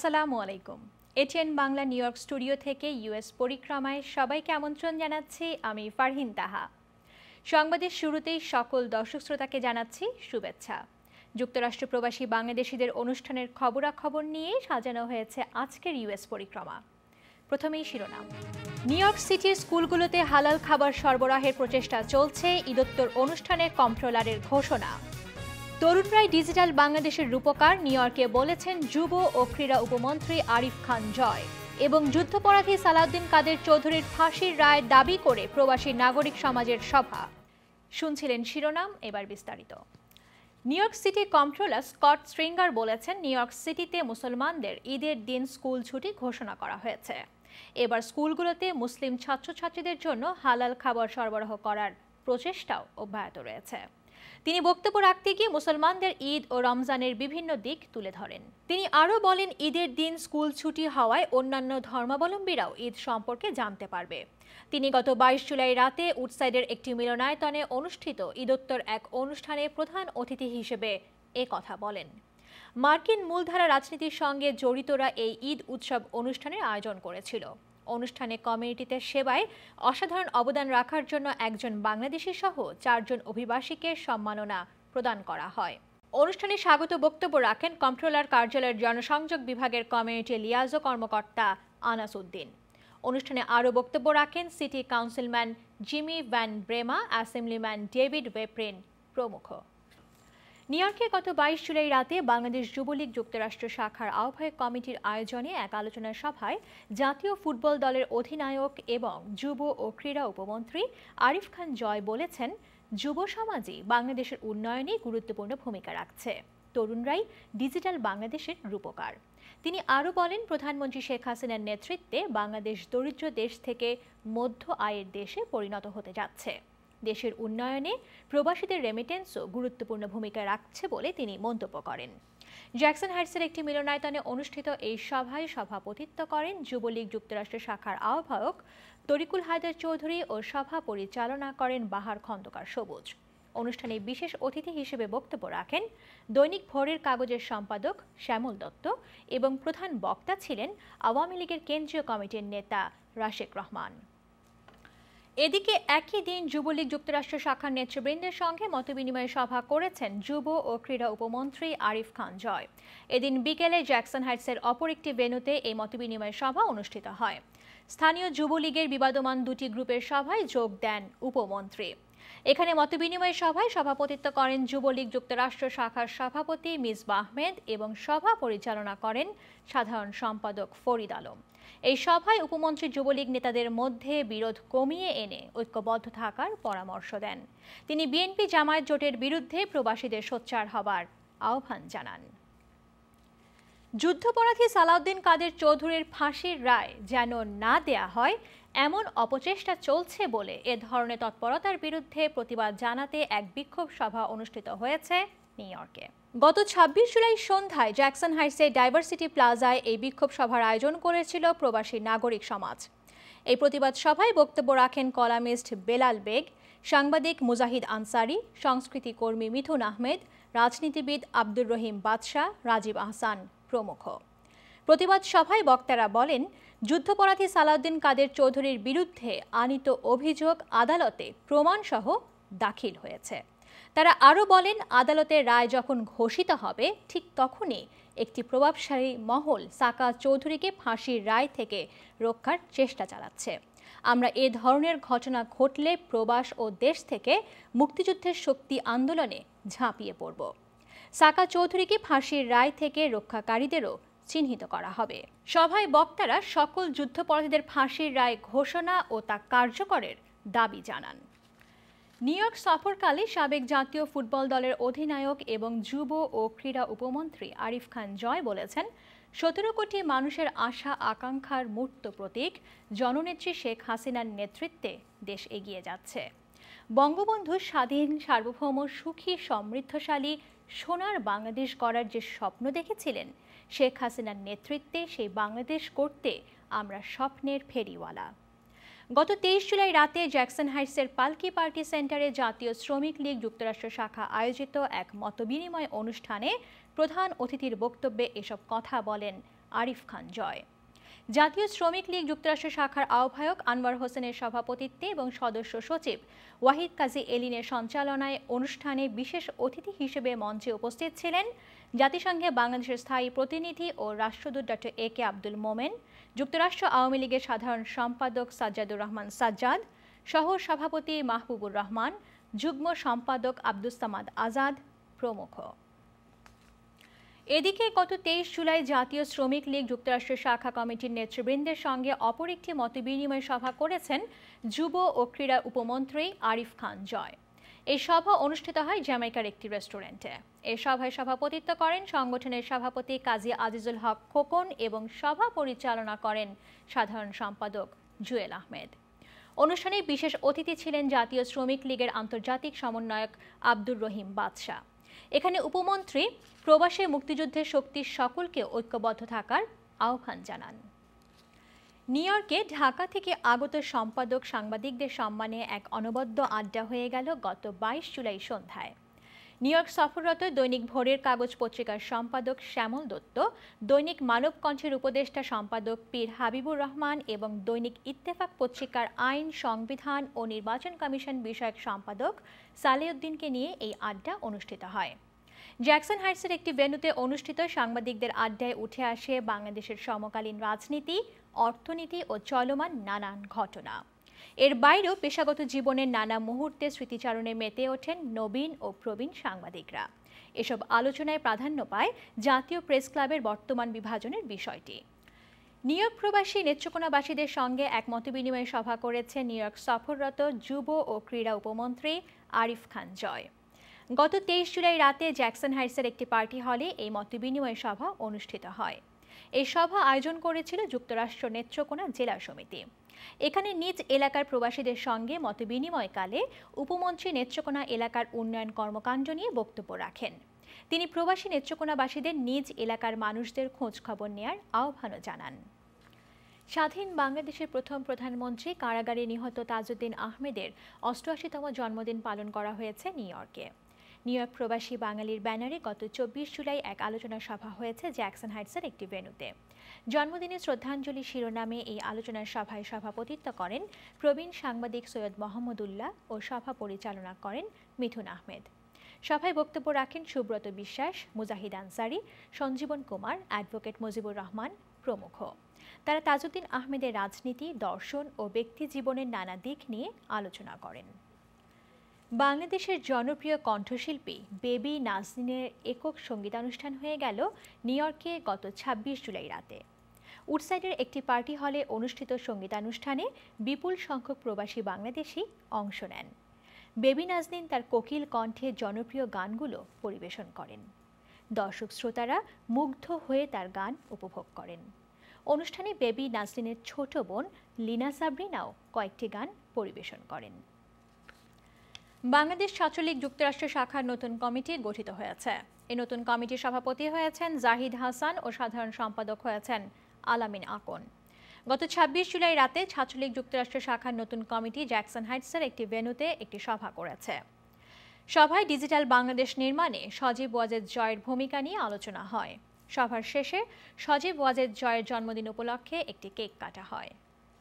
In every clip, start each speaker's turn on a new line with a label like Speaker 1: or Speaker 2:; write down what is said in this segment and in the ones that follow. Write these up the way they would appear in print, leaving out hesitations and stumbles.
Speaker 1: আসসালামু আলাইকুম। ATN Bangla New York studio থেকে ইউএস পরিক্রমায় সবাইকে আমন্ত্রণ জানাচ্ছি আমি ফারহিন তাহা। সংবাদের শুরুতেই সকল দর্শক শ্রোতাকে জানাচ্ছি শুভেচ্ছা। যুক্তরাষ্ট্র প্রবাসী বাংলাদেশিদের অনুষ্ঠানের খবরাখবর নিয়ে সাজানো হয়েছে আজকের ইউএস পরিক্রমা। প্রথমেই শিরোনাম। নিউ ইয়র্ক সিটির স্কুলগুলোতে হালাল খাবার সরবরাহের প্রচেষ্টা চলছে, ঈদোত্তর অনুষ্ঠানে কন্ট্রোলারের ঘোষণা। তরুণরাই ডিজিটাল বাংলাদেশের রূপকার, নিউ ইয়র্কে বলেছেন যুব ও ক্রীড়া উপমন্ত্রী আরিফ খান জয়। এবং যুদ্ধাপরাধী সালাউদ্দিন কাদের চৌধুরীর ফাঁসির রায় দাবি করে প্রবাসী নাগরিক সমাজের সভা। শুনছিলেন শিরোনাম, এবার বিস্তারিত। New York City controller Scott Stringer বলেছেন নিউ ইয়র্ক সিটিতে মুসলমানদের ঈদের দিন স্কুল ছুটি ঘোষণা করা হয়েছে। এবার স্কুলগুলোতে মুসলিম ছাত্রছাত্রীদের জন্য হালাল খাবার সরবরাহ করার প্রচেষ্টাও অব্যাহত রয়েছে। তিনি বক্তব্য রাখতে গিয়ে মুসলমানদের ঈদ ও রমজানের বিভিন্ন দিক তুলে ধরেন। তিনি আরও বলেন ঈদের দিন স্কুল ছুটি হওয়ায় অন্যান্য ধর্মাবলম্বীরাও ঈদ সম্পর্কে জানতে পারবে। তিনি গত 22 জুলাই রাতে উডসাইডের একটি মিলনায়তনে অনুষ্ঠিত ঈদোত্তর এক অনুষ্ঠানে প্রধান অতিথি হিসেবে কথা বলেন। মার্কিন মূলধারা রাজনীতির সঙ্গে জড়িতরা এই ঈদ উৎসব অনুষ্ঠানের আয়োজন করেছিল। অনুষ্ঠানে কমিউনিটিতে সেবায় অসাধারণ অবদান রাখার জন্য একজন বাংলাদেশি সহ 4 জন অভিবাসীকে সম্মাননা প্রদান করা হয়। অনুষ্ঠানে স্বাগত বক্তব্য রাখেন কন্ট্রোলার কার্যালয়ের জনসংযোগ বিভাগের কমিউনিটি লিয়াজো কর্মকর্তা আনাস উদ্দিন। অনুষ্ঠানে আরও বক্তব্য রাখেন city councilman Jimmy Van Bramer, assemblyman David Weprin প্রমুখ। নিউ ইয়র্কে গত 22 জুলাই রাতে বাংলাদেশ যুবলীগ যুক্তরাষ্ট্র শাখার আহ্বায়ক কমিটির আয়োজনে এক আলোচনা সভায় জাতীয় ফুটবল দলের অধিনায়ক এবং যুব ও ক্রীড়া উপমন্ত্রী আরিফ খান জয় বলেছেন যুব সমাজই বাংলাদেশের উন্নয়নে গুরুত্বপূর্ণ ভূমিকা রাখছে, তরুণরাই ডিজিটাল বাংলাদেশের রূপকার। তিনি আরও বলেন প্রধানমন্ত্রী শেখ হাসিনার নেতৃত্বে বাংলাদেশ দরিদ্র দেশ থেকে মধ্য আয়ের দেশে পরিণত হতে যাচ্ছে। দেশের উন্নয়নে প্রবাসীদের রেমিটেন্সও গুরুত্বপূর্ণ ভূমিকা রাখছে বলে তিনি মন্তব্য করেন। জ্যাকসন হাইটসের একটি মিলনায়তনে অনুষ্ঠিত এই সভায় সভাপতিত্ব করেন যুবলীগ যুক্তরাষ্ট্র শাখার আহ্বায়ক তরিকুল হায়দার চৌধুরী ও সভা পরিচালনা করেন বাহার খন্দকার সবুজ। অনুষ্ঠানে বিশেষ অতিথি হিসেবে বক্তব্য রাখেন দৈনিক ভোরের কাগজের সম্পাদক শ্যামল দত্ত এবং প্রধান বক্তা ছিলেন আওয়ামী লীগের কেন্দ্রীয় কমিটির নেতা রাশেক রহমান। এদিকে একই দিন যুবলীগ যুক্তরাষ্ট্র শাখার নেতৃবৃন্দের সঙ্গে মতবিনিময় সভা করেছেন যুব ও ক্রীড়া উপমন্ত্রী আরিফ খান জয়। এদিন বিকেলে জ্যাকসন হাইটসের অপর একটি ভেন্যুতে এই মতবিনিময় সভা অনুষ্ঠিত হয়। স্থানীয় যুবলীগের বিবাদমান দুটি গ্রুপের সভায় যোগ দেন উপমন্ত্রী। এখানে মতবিনিময় সভায় সভাপতিত্ব করেন যুবলীগ যুক্তরাষ্ট্র শাখার সভাপতি মিসবাহ আহমেদ এবং সভা পরিচালনা করেন সাধারণ সম্পাদক ফরিদ আলম। এই সভায় উপমন্ত্রী যুবলীগ নেতাদের মধ্যে বিরোধ কমিয়ে এনে ঐক্যবদ্ধ থাকার পরামর্শ দেন। তিনি বিএনপি জামায়াত জোটের বিরুদ্ধে প্রবাসীদের সোচ্চার হবার আহ্বান জানান। যুদ্ধাপরাধী সালাউদ্দিন কাদের চৌধুরীর ফাঁসির রায় যেন না দেয়া হয় এমন অপচেষ্টা চলছে বলে এ ধরনের তৎপরতার বিরুদ্ধে প্রতিবাদ জানাতে এক বিক্ষোভ সভা অনুষ্ঠিত হয়েছে নিউ ইয়র্কে। গত 26 জুলাই সন্ধ্যায় জ্যাকসন হাইটসের ডাইভার্সিটি প্লাজায় এই বিক্ষোভ সভার আয়োজন করেছিল প্রবাসী নাগরিক সমাজ। এই প্রতিবাদ সভায় বক্তব্য রাখেন কলামিস্ট বেলাল বেগ, সাংবাদিক মুজাহিদ আনসারি, সংস্কৃতি কর্মী মিথুন আহমেদ, রাজনীতিবিদ আব্দুর রহিম বাদশাহ, রাজীব আহসান প্রমুখ। প্রতিবাদ সভায় বক্তারা বলেন যুদ্ধাপরাধী সালাউদ্দিন কাদের চৌধুরীর বিরুদ্ধে আনীত অভিযোগ আদালতে প্রমাণসহ দাখিল হয়েছে। তারা আরও বলেন আদালতের রায় যখন ঘোষিত হবে ঠিক তখনই একটি প্রভাবশালী মহল সাকা চৌধুরীকে ফাঁসির রায় থেকে রক্ষার চেষ্টা চালাচ্ছে। আমরা এ ধরনের ঘটনা ঘটলে প্রবাস ও দেশ থেকে মুক্তিযুদ্ধের শক্তি আন্দোলনে ঝাঁপিয়ে পড়ব। সাকা চৌধুরীকে ফাঁসির রায় থেকে রক্ষাকারীদেরও চিহ্নিত করা হবে। সভায় বক্তারা সকল যুদ্ধাপরাধীদের ফাঁসির রায় ঘোষণা ও তা কার্যকরের দাবি জানান। নিউ ইয়র্ক সফরকালে সাবেক জাতীয় ফুটবল দলের অধিনায়ক এবং যুব ও ক্রীড়া উপমন্ত্রী আরিফ খান জয় বলেছেন 17 কোটি মানুষের আশা আকাঙ্ক্ষার মূর্ত প্রতীক জননেত্রী শেখ হাসিনার নেতৃত্বে দেশ এগিয়ে যাচ্ছে। বঙ্গবন্ধু স্বাধীন, সার্বভৌম, সুখী, সমৃদ্ধশালী সোনার বাংলাদেশ গড়ার যে স্বপ্ন দেখেছিলেন শেখ হাসিনার নেতৃত্বে সেই বাংলাদেশ করতে আমরা স্বপ্নের ফেরিওয়ালা। গত 23 জুলাই রাতে জ্যাকসন হাইটসের পালকি পার্টি সেন্টারে জাতীয় শ্রমিক লীগ যুক্তরাষ্ট্র শাখা আয়োজিত এক মতবিনিময় অনুষ্ঠানে প্রধান অতিথির বক্তব্যে এসব কথা বলেন আরিফ খান জয়। জাতীয় শ্রমিক লীগ যুক্তরাষ্ট্র শাখার আহ্বায়ক আনোয়ার হোসেনের সভাপতিত্বে এবং সদস্য সচিব ওয়াহিদ কাজী এলিনের সঞ্চালনায় অনুষ্ঠানে বিশেষ অতিথি হিসেবে মঞ্চে উপস্থিত ছিলেন জাতিসংঘে বাংলাদেশের স্থায়ী প্রতিনিধি ও রাষ্ট্রদূত ডক্টর এ কে আব্দুল মোমেন, যুক্তরাষ্ট্র আওয়ামী লীগের সাধারণ সম্পাদক সাজ্জাদুর রহমান সাজ্জাদ, সহ সভাপতি মাহবুবুর রহমান, যুগ্ম সম্পাদক আব্দুস সামাদ আজাদ প্রমুখ। এদিকে গত 23 জুলাই জাতীয় শ্রমিক লীগ যুক্তরাষ্ট্র শাখা কমিটির নেতৃবৃন্দের সঙ্গে অপর একটি মতবিনিময় সভা করেছেন যুব ও ক্রীড়া উপমন্ত্রী আরিফ খান জয়। এই সভা অনুষ্ঠিত হয় জ্যামাইকার একটি রেস্টুরেন্টে। এই সভায় সভাপতিত্ব করেন সংগঠনের সভাপতি কাজী আজিজুল হক খোকন এবং সভা পরিচালনা করেন সাধারণ সম্পাদক জুয়েল আহমেদ। অনুষ্ঠানে বিশেষ অতিথি ছিলেন জাতীয় শ্রমিক লীগের আন্তর্জাতিক সমন্বয়ক আব্দুর রহিম বাদশাহ। এখানে উপমন্ত্রী প্রবাসে মুক্তিযুদ্ধের শক্তির সকলকে ঐক্যবদ্ধ থাকার আহ্বান জানান। নিউ ইয়র্কে ঢাকা থেকে আগত সম্পাদক সাংবাদিকদের সম্মানে এক অনবদ্য আড্ডা হয়ে গেল গত 22 জুলাই সন্ধ্যায়। নিউ ইয়র্ক সফররত দৈনিক ভোরের কাগজ পত্রিকার সম্পাদক শ্যামল দত্ত, দৈনিক মানবকণ্ঠের উপদেষ্টা সম্পাদক পীর হাবিবুর রহমান এবং দৈনিক ইত্তেফাক পত্রিকার আইন, সংবিধান ও নির্বাচন কমিশন বিষয়ক সম্পাদক সালেউদ্দিনকে নিয়ে এই আড্ডা অনুষ্ঠিত হয়। জ্যাকসন হাইটসের একটি ভেন্যুতে অনুষ্ঠিত সাংবাদিকদের আড্ডায় উঠে আসে বাংলাদেশের সমকালীন রাজনীতি, অর্থনীতি ও চলমান নানান ঘটনা। এর বাইরেও পেশাগত জীবনের নানা মুহূর্তে স্মৃতিচারণে মেতে ওঠেন নবীন ও প্রবীণ সাংবাদিকরা। এসব আলোচনায় প্রাধান্য পায় জাতীয় প্রেস ক্লাবের বর্তমান বিভাজনের বিষয়টি। নিউ ইয়র্ক প্রবাসী নেত্রকোনাবাসীদের সঙ্গে এক মতবিনিময় সভা করেছে নিউ ইয়র্ক সফররত যুব ও ক্রীড়া উপমন্ত্রী আরিফ খান জয়। গত 23 জুলাই রাতে জ্যাকসন হাইটসের একটি পার্টি হলে এই মতবিনিময় সভা অনুষ্ঠিত হয়। এই সভা আয়োজন করেছিল যুক্তরাষ্ট্র নেত্রকোনা জেলা সমিতি। এখানে নিজ এলাকার প্রবাসীদের সঙ্গে মতবিনিময়কালে উপমন্ত্রী নেত্রকোনা এলাকার উন্নয়ন কর্মকাণ্ড নিয়ে বক্তব্য রাখেন। তিনি প্রবাসী নেত্রকোনাবাসীদের নিজ এলাকার মানুষদের খোঁজ খবর নেয়ার আহ্বানও জানান। স্বাধীন বাংলাদেশের প্রথম প্রধানমন্ত্রী কারাগারে নিহত তাজউদ্দিন আহমেদের 88তম জন্মদিন পালন করা হয়েছে নিউ ইয়র্কে। নিউ ইয়র্ক প্রবাসী বাঙালির ব্যানারে গত 24 জুলাই এক আলোচনা সভা হয়েছে জ্যাকসন হাইটসের একটি ভেন্যুতে। জন্মদিনে শ্রদ্ধাঞ্জলি শিরোনামে এই আলোচনা সভায় সভাপতিত্ব করেন প্রবীণ সাংবাদিক সৈয়দ মোহাম্মদুল্লাহ ও সভা পরিচালনা করেন মিথুন আহমেদ। সভায় বক্তব্য রাখেন সুব্রত বিশ্বাস, মুজাহিদ আনসারি, সঞ্জীবন কুমার, অ্যাডভোকেট মুজিবুর রহমান প্রমুখ। তারা তাজউদ্দিন আহমেদের রাজনীতি, দর্শন ও ব্যক্তি জীবনের নানা দিক নিয়ে আলোচনা করেন। বাংলাদেশের জনপ্রিয় কণ্ঠশিল্পী বেবি নাজনীনের একক সঙ্গীতানুষ্ঠান হয়ে গেল নিউ ইয়র্কে গত 26 জুলাই রাতে। উডসাইডের একটি পার্টি হলে অনুষ্ঠিত সঙ্গীতানুষ্ঠানে বিপুল সংখ্যক প্রবাসী বাংলাদেশি অংশ নেন। বেবি নাজনীন তার কোকিল কণ্ঠে জনপ্রিয় গানগুলো পরিবেশন করেন। দর্শক শ্রোতারা মুগ্ধ হয়ে তার গান উপভোগ করেন। অনুষ্ঠানে বেবি নাজনীনের ছোট বোন লিনা সাবরিনাও কয়েকটি গান পরিবেশন করেন। বাংলাদেশ ছাত্রলীগ যুক্তরাষ্ট্র শাখার নতুন কমিটি গঠিত হয়েছে। এই নতুন কমিটির সভাপতি হয়েছেন জাহিদ হাসান ও সাধারণ সম্পাদক হয়েছেন আলামিন আকন। গত 26 জুলাই রাতে ছাত্রলীগ যুক্তরাষ্ট্র শাখার নতুন কমিটি জ্যাকসন হাইটসের একটি ভেন্যুতে একটি সভা করেছে। সভায় ডিজিটাল বাংলাদেশ নির্মাণে সজীব ওয়াজেদ জয়ের ভূমিকা নিয়ে আলোচনা হয়। সভার শেষে সজীব ওয়াজেদ জয়ের জন্মদিন উপলক্ষে একটি কেক কাটা হয়।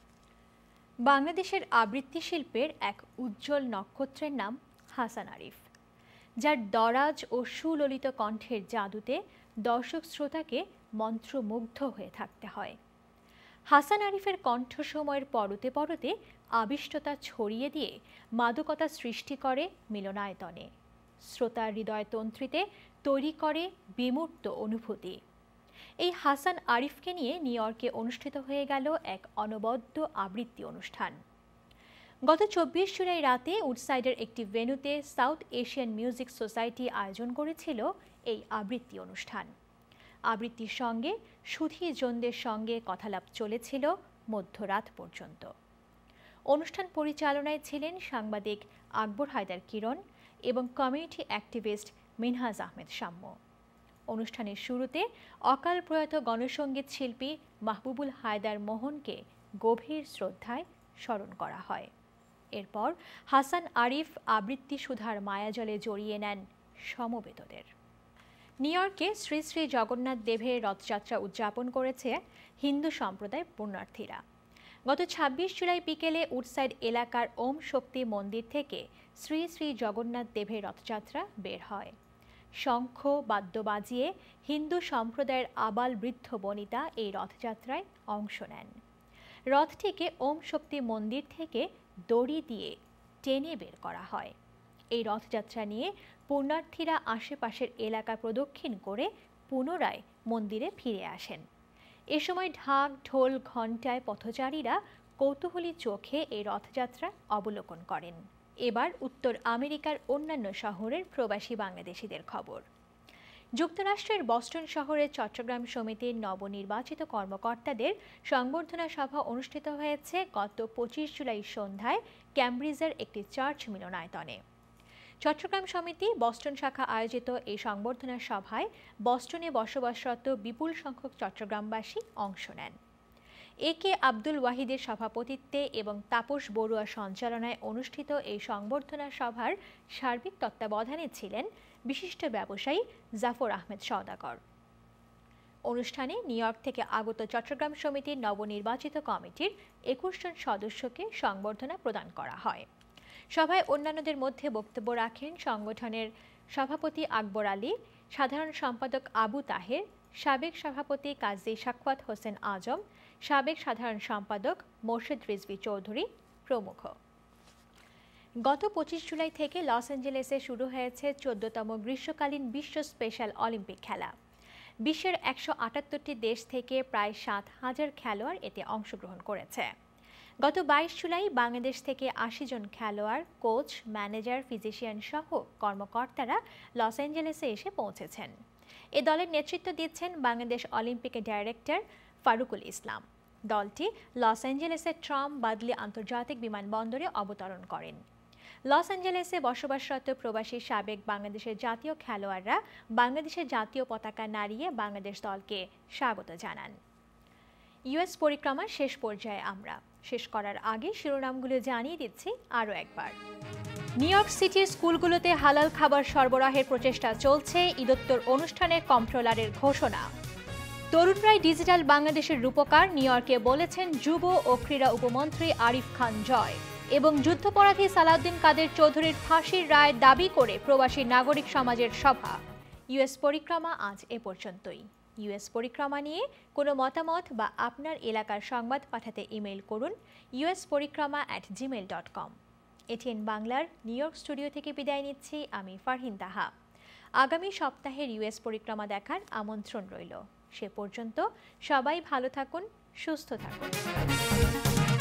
Speaker 1: বাংলাদেশের আবৃত্তি শিল্পের এক উজ্জ্বল নক্ষত্রের নাম হাসান আরিফ, যার দরাজ ও সুললিত কণ্ঠের জাদুতে দর্শক শ্রোতাকে মন্ত্রমুগ্ধ হয়ে থাকতে হয়। হাসান আরিফের কণ্ঠ সময়ের পরতে পরতে আবিষ্টতা ছড়িয়ে দিয়ে মাদকতা সৃষ্টি করে মিলনায়তনে, শ্রোতার হৃদয়তন্ত্রীতে তৈরি করে বিমূর্ত অনুভূতি। এই হাসান আরিফকে নিয়ে নিউ ইয়র্কে অনুষ্ঠিত হয়ে গেল এক অনবদ্য আবৃত্তি অনুষ্ঠান। গত 24 জুলাই রাতে উডসাইডের একটি ভেন্যুতে সাউথ এশিয়ান মিউজিক সোসাইটি আয়োজন করেছিল এই আবৃত্তি অনুষ্ঠান। আবৃত্তির সঙ্গে সুধীজনদের সঙ্গে কথালাপ চলেছিল মধ্যরাত পর্যন্ত। অনুষ্ঠান পরিচালনায় ছিলেন সাংবাদিক আকবর হায়দার কিরণ এবং কমিউনিটি অ্যাক্টিভিস্ট মিনহাজ আহমেদ সাম্য। অনুষ্ঠানের শুরুতে অকাল প্রয়াত গণসঙ্গীত শিল্পী মাহবুবুল হায়দার মোহনকে গভীর শ্রদ্ধায় স্মরণ করা হয়। এরপর হাসান আরিফ আবৃত্তি সুধার মায়াজলে জড়িয়ে নেন সমবেতদের। নিউ ইয়র্কে শ্রী শ্রী জগন্নাথ দেবের রথযাত্রা উদযাপন করেছে হিন্দু সম্প্রদায় পুণ্যার্থীরা। গত ২৬ জুলাই বিকেলে উডসাইড এলাকার ওম শক্তি মন্দির থেকে শ্রী শ্রী জগন্নাথ দেবের রথযাত্রা বের হয়। শঙ্খ বাদ্য বাজিয়ে হিন্দু সম্প্রদায়ের আবাল বৃদ্ধ বনিতা এই রথযাত্রায় অংশ নেন। রথটিকে ওম শক্তি মন্দির থেকে দড়ি দিয়ে টেনে বের করা হয়। এই রথযাত্রা নিয়ে পুণ্যার্থীরা আশেপাশের এলাকা প্রদক্ষিণ করে পুনরায় মন্দিরে ফিরে আসেন। এ সময় ঢাক ঢোল ঘণ্টায় পথচারীরা কৌতূহলী চোখে এই রথযাত্রা অবলোকন করেন। এবার উত্তর আমেরিকার অন্যান্য শহরের প্রবাসী বাংলাদেশিদের খবর। যুক্তরাষ্ট্রের বস্টন শহরে চট্টগ্রাম সমিতির নবনির্বাচিত কর্মকর্তাদের সংবর্ধনা সভা অনুষ্ঠিত হয়েছে গত ২৫ জুলাই সন্ধ্যায় ক্যামব্রিজের একটি চার্চ মিলনায়তনে। চট্টগ্রাম সমিতি বস্টন শাখা আয়োজিত এই সংবর্ধনা সভায় বস্টনে বসবাসরত বিপুল সংখ্যক চট্টগ্রামবাসী অংশ নেন। এ কে আব্দুল ওয়াহিদের সভাপতিত্বে এবং তাপস বড়ুয়া সঞ্চালনায় অনুষ্ঠিত এই সংবর্ধনা সভার সার্বিক তত্ত্বাবধানে ছিলেন বিশিষ্ট ব্যবসায়ী জাফর আহমেদ সওদাগর। অনুষ্ঠানে নিউ ইয়র্ক থেকে আগত চট্টগ্রাম সমিতির নবনির্বাচিত কমিটির ২১ জন সদস্যকে সংবর্ধনা প্রদান করা হয়। সভায় অন্যান্যদের মধ্যে বক্তব্য রাখেন সংগঠনের সভাপতি আকবর আলী, সাধারণ সম্পাদক আবু তাহের, সাবেক সভাপতি কাজী সাখাওয়াত হোসেন আজম, সাবেক সাধারণ সম্পাদক মোর্শেদ রিজভী চৌধুরী প্রমুখ। গত ২৫ জুলাই থেকে লস অ্যাঞ্জেলেসে শুরু হয়েছে ১৪তম গ্রীষ্মকালীন বিশ্ব স্পেশাল অলিম্পিক খেলা। বিশ্বের ১৭৮টি দেশ থেকে প্রায় ৭,০০০ খেলোয়াড় এতে অংশগ্রহণ করেছে। গত ২২ জুলাই বাংলাদেশ থেকে ৮০ জন খেলোয়াড়, কোচ, ম্যানেজার, ফিজিশিয়ান সহ কর্মকর্তারা লস অ্যাঞ্জেলেসে এসে পৌঁছেছেন। এ দলের নেতৃত্ব দিচ্ছেন বাংলাদেশ অলিম্পিকের ডাইরেক্টর ফারুকুল ইসলাম। দলটি লস অ্যাঞ্জেলেসের ট্রাম্প বাদলি আন্তর্জাতিক বিমানবন্দরে অবতরণ করেন। লস অ্যাঞ্জেলেসে বসবাসরত প্রবাসী সাবেক বাংলাদেশের জাতীয় খেলোয়াড়রা বাংলাদেশের জাতীয় পতাকা নাড়িয়ে বাংলাদেশ দলকে স্বাগত জানান। ইউএস পরিক্রমার শেষ পর্যায়ে আমরা। শেষ করার আগে শিরোনামগুলো জানিয়ে দিচ্ছি আরও একবার। নিউ ইয়র্ক সিটির স্কুলগুলোতে হালাল খাবার সরবরাহের প্রচেষ্টা চলছে, ঈদোত্তর অনুষ্ঠানে কম্ট্রোলারের ঘোষণা। তরুণরাই ডিজিটাল বাংলাদেশের রূপকার, নিউ ইয়র্কে বলেছেন যুব ও ক্রীড়া উপমন্ত্রী আরিফ খান জয়। এবং যুদ্ধাপরাধী সালাউদ্দিন কাদের চৌধুরীর ফাঁসির রায় দাবি করে প্রবাসী নাগরিক সমাজের সভা। ইউএস পরিক্রমা আজ এ পর্যন্তই। ইউএস পরিক্রমা নিয়ে কোনো মতামত বা আপনার এলাকার সংবাদ পাঠাতে ইমেল করুন usporikrama@gmail.com। এটিএন বাংলার নিউ ইয়র্ক স্টুডিও থেকে বিদায় নিচ্ছি আমি ফারহিন তাহা। আগামী সপ্তাহের ইউএস পরিক্রমা দেখার আমন্ত্রণ রইল। সে পর্যন্ত সবাই ভালো থাকুন, সুস্থ থাকুন।